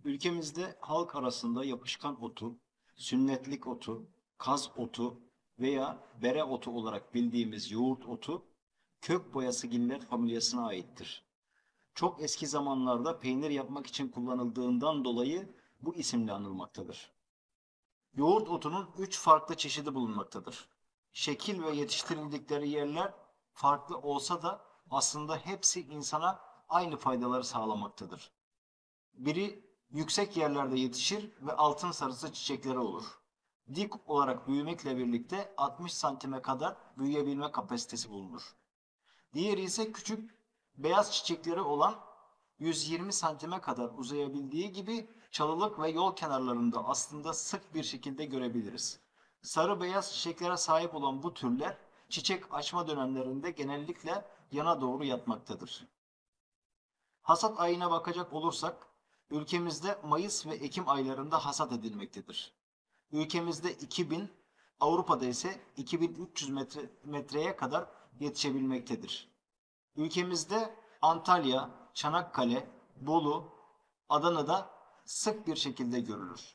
Ülkemizde halk arasında yapışkan otu, sünnetlik otu, kaz otu veya bere otu olarak bildiğimiz yoğurt otu, kök boyasıgiller familyasına aittir. Çok eski zamanlarda peynir yapmak için kullanıldığından dolayı bu isimle anılmaktadır. Yoğurt otunun 3 farklı çeşidi bulunmaktadır. Şekil ve yetiştirildikleri yerler farklı olsa da aslında hepsi insana aynı faydaları sağlamaktadır. Biri yüksek yerlerde yetişir ve altın sarısı çiçekleri olur. Dik olarak büyümekle birlikte 60 santime kadar büyüyebilme kapasitesi bulunur. Diğeri ise küçük beyaz çiçekleri olan 120 santime kadar uzayabildiği gibi çalılık ve yol kenarlarında aslında sık bir şekilde görebiliriz. Sarı beyaz çiçeklere sahip olan bu türler çiçek açma dönemlerinde genellikle yana doğru yatmaktadır. Hasat ayına bakacak olursak, ülkemizde Mayıs ve Ekim aylarında hasat edilmektedir. Ülkemizde 2000, Avrupa'da ise 2300 metreye kadar yetişebilmektedir. Ülkemizde Antalya, Çanakkale, Bolu, Adana'da sık bir şekilde görülür.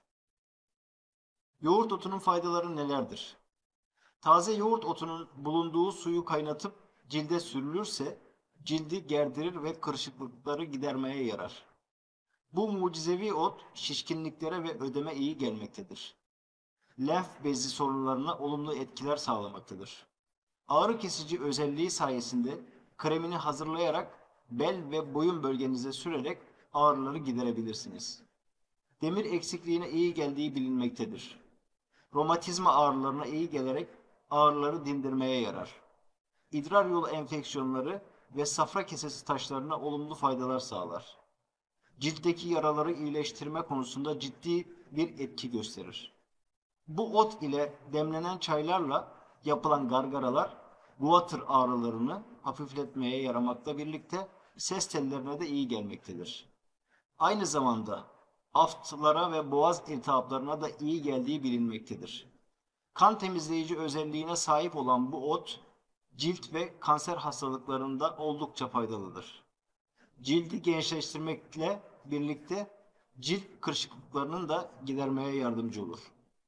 Yoğurt otunun faydaları nelerdir? Taze yoğurt otunun bulunduğu suyu kaynatıp cilde sürülürse cildi gerdirir ve kırışıklıkları gidermeye yarar. Bu mucizevi ot şişkinliklere ve ödeme iyi gelmektedir. Lenf bezi sorunlarına olumlu etkiler sağlamaktadır. Ağrı kesici özelliği sayesinde kremini hazırlayarak bel ve boyun bölgenize sürerek ağrıları giderebilirsiniz. Demir eksikliğine iyi geldiği bilinmektedir. Romatizma ağrılarına iyi gelerek ağrıları dindirmeye yarar. İdrar yolu enfeksiyonları ve safra kesesi taşlarına olumlu faydalar sağlar. Ciltteki yaraları iyileştirme konusunda ciddi bir etki gösterir. Bu ot ile demlenen çaylarla yapılan gargaralar guatr ağrılarını hafifletmeye yaramakla birlikte ses tellerine de iyi gelmektedir. Aynı zamanda aftlara ve boğaz iltihaplarına da iyi geldiği bilinmektedir. Kan temizleyici özelliğine sahip olan bu ot, cilt ve kanser hastalıklarında oldukça faydalıdır. Cildi gençleştirmekle birlikte cilt kırışıklıklarının da gidermeye yardımcı olur.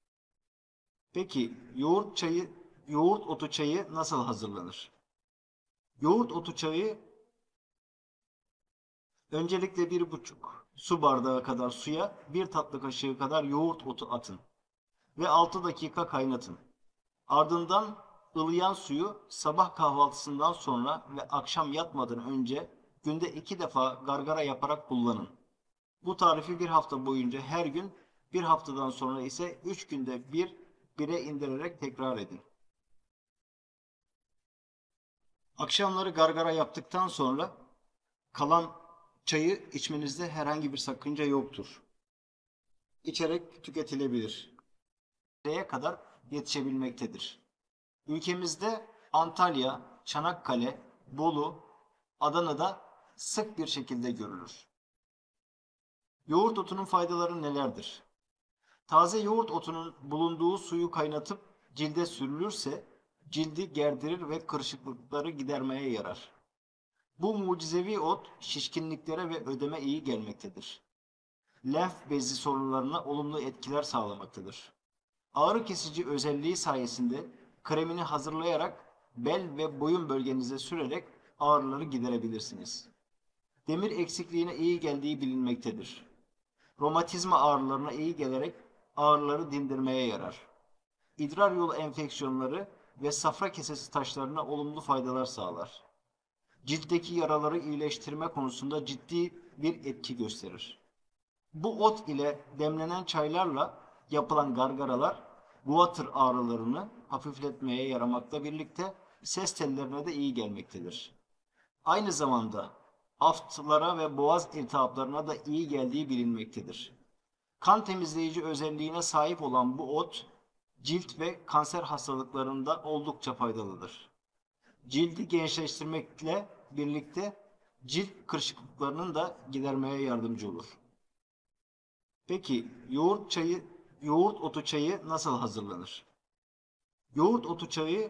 Peki yoğurt otu çayı nasıl hazırlanır? Yoğurt otu çayı öncelikle 1,5 su bardağı kadar suya 1 tatlı kaşığı kadar yoğurt otu atın ve 6 dakika kaynatın. Ardından ılıyan suyu sabah kahvaltısından sonra ve akşam yatmadan önce günde 2 defa gargara yaparak kullanın. Bu tarifi bir hafta boyunca her gün, bir haftadan sonra ise 3 günde bir, 1'e indirerek tekrar edin. Akşamları gargara yaptıktan sonra kalan çayı içmenizde herhangi bir sakınca yoktur. İçerek tüketilebilir. Nereye kadar yetişebilmektedir. Ülkemizde Antalya, Çanakkale, Bolu, Adana'da sık bir şekilde görülür. Yoğurt otunun faydaları nelerdir? Taze yoğurt otunun bulunduğu suyu kaynatıp cilde sürülürse cildi gerdirir ve kırışıklıkları gidermeye yarar. Bu mucizevi ot şişkinliklere ve ödeme iyi gelmektedir. Lenf bezi sorunlarına olumlu etkiler sağlamaktadır. Ağrı kesici özelliği sayesinde kremini hazırlayarak bel ve boyun bölgenize sürerek ağrıları giderebilirsiniz. Demir eksikliğine iyi geldiği bilinmektedir. Romatizma ağrılarına iyi gelerek ağrıları dindirmeye yarar. İdrar yolu enfeksiyonları ve safra kesesi taşlarına olumlu faydalar sağlar. Ciltteki yaraları iyileştirme konusunda ciddi bir etki gösterir. Bu ot ile demlenen çaylarla yapılan gargaralar guatr ağrılarını hafifletmeye yaramakla birlikte ses tellerine de iyi gelmektedir. Aynı zamanda aftlara ve boğaz iltihaplarına da iyi geldiği bilinmektedir. Kan temizleyici özelliğine sahip olan bu ot, cilt ve kanser hastalıklarında oldukça faydalıdır. Cildi gençleştirmekle birlikte cilt kırışıklıklarının da gidermeye yardımcı olur. Peki yoğurt otu çayı nasıl hazırlanır? Yoğurt otu çayı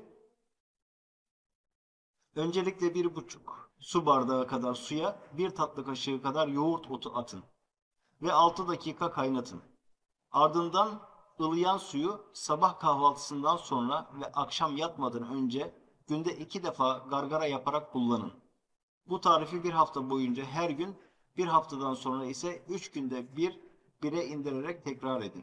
öncelikle 1,5 su bardağı kadar suya 1 tatlı kaşığı kadar yoğurt otu atın ve 6 dakika kaynatın. Ardından ılıyan suyu sabah kahvaltısından sonra ve akşam yatmadan önce günde 2 defa gargara yaparak kullanın. Bu tarifi bir hafta boyunca her gün, bir haftadan sonra ise 3 günde bir, 1'e indirerek tekrar edin.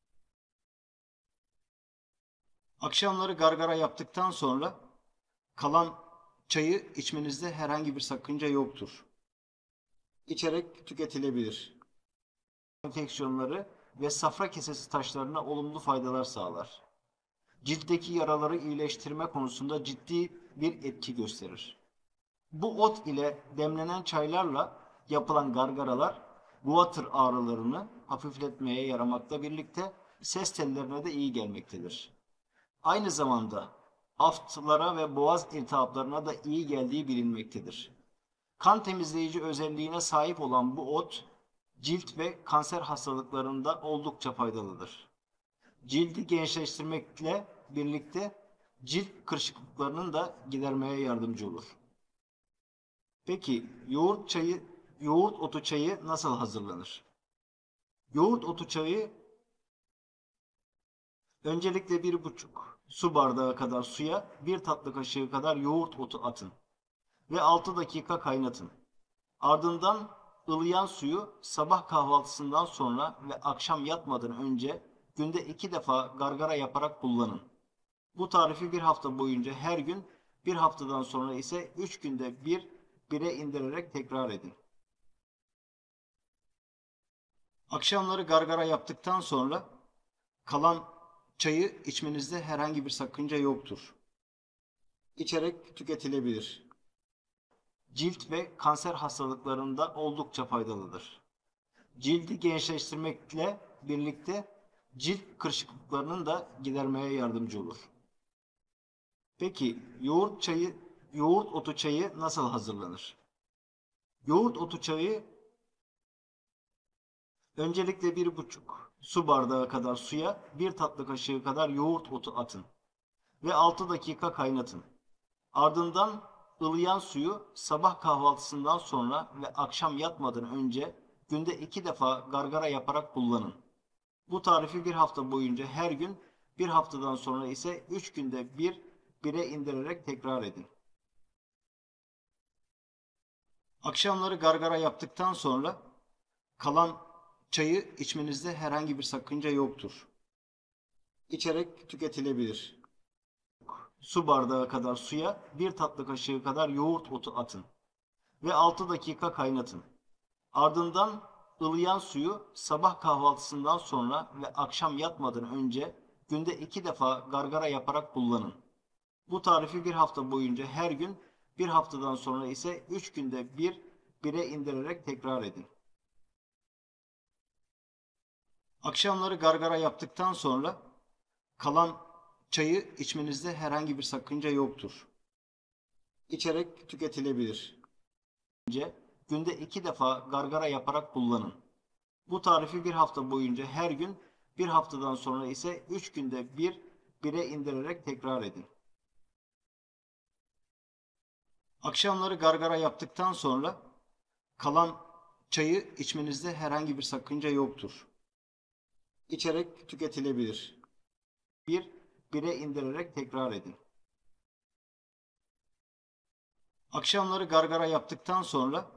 Akşamları gargara yaptıktan sonra kalan çayı içmenizde herhangi bir sakınca yoktur. İçerek tüketilebilir. Enfeksiyonları ve safra kesesi taşlarına olumlu faydalar sağlar. Ciltteki yaraları iyileştirme konusunda ciddi bir etki gösterir. Bu ot ile demlenen çaylarla yapılan gargaralar guatr ağrılarını hafifletmeye yaramakla birlikte ses tellerine de iyi gelmektedir. Aynı zamanda aftlara ve boğaz iltihaplarına da iyi geldiği bilinmektedir. Kan temizleyici özelliğine sahip olan bu ot, cilt ve kanser hastalıklarında oldukça faydalıdır. Cildi gençleştirmekle birlikte cilt kırışıklıklarının da gidermeye yardımcı olur. Peki yoğurt otu çayı nasıl hazırlanır? Yoğurt otu çayı öncelikle 1,5 su bardağı kadar suya 1 tatlı kaşığı kadar yoğurt otu atın ve 6 dakika kaynatın. Ardından ılıyan suyu sabah kahvaltısından sonra ve akşam yatmadan önce günde 2 defa gargara yaparak kullanın. Bu tarifi bir hafta boyunca her gün, bir haftadan sonra ise 3 günde bir, 1'e indirerek tekrar edin. Akşamları gargara yaptıktan sonra kalan çayı içmenizde herhangi bir sakınca yoktur. İçerek tüketilebilir. Cilt ve kanser hastalıklarında oldukça faydalıdır. Cildi gençleştirmekle birlikte cilt kırışıklıklarının da gidermeye yardımcı olur. Peki yoğurt otu çayı nasıl hazırlanır? Yoğurt otu çayı öncelikle 1,5 su bardağı kadar suya 1 tatlı kaşığı kadar yoğurt otu atın ve 6 dakika kaynatın. Ardından ılıyan suyu sabah kahvaltısından sonra ve akşam yatmadan önce günde 2 defa gargara yaparak kullanın. Bu tarifi bir hafta boyunca her gün, bir haftadan sonra ise 3 günde bir, 1'e indirerek tekrar edin. Akşamları gargara yaptıktan sonra kalan çayı içmenizde herhangi bir sakınca yoktur. İçerek tüketilebilir. Su bardağı kadar suya 1 tatlı kaşığı kadar yoğurt otu atın ve 6 dakika kaynatın. Ardından ılıyan suyu sabah kahvaltısından sonra ve akşam yatmadan önce günde 2 defa gargara yaparak kullanın. Bu tarifi bir hafta boyunca her gün, bir haftadan sonra ise 3 günde bir, 1'e indirerek tekrar edin. Akşamları gargara yaptıktan sonra kalan çayı içmenizde herhangi bir sakınca yoktur. İçerek tüketilebilir. Günde 2 defa gargara yaparak kullanın. Bu tarifi bir hafta boyunca her gün, bir haftadan sonra ise 3 günde bir, 1'e indirerek tekrar edin. Akşamları gargara yaptıktan sonra kalan çayı içmenizde herhangi bir sakınca yoktur. İçerek tüketilebilir. 1'e indirerek tekrar edin. Akşamları gargara yaptıktan sonra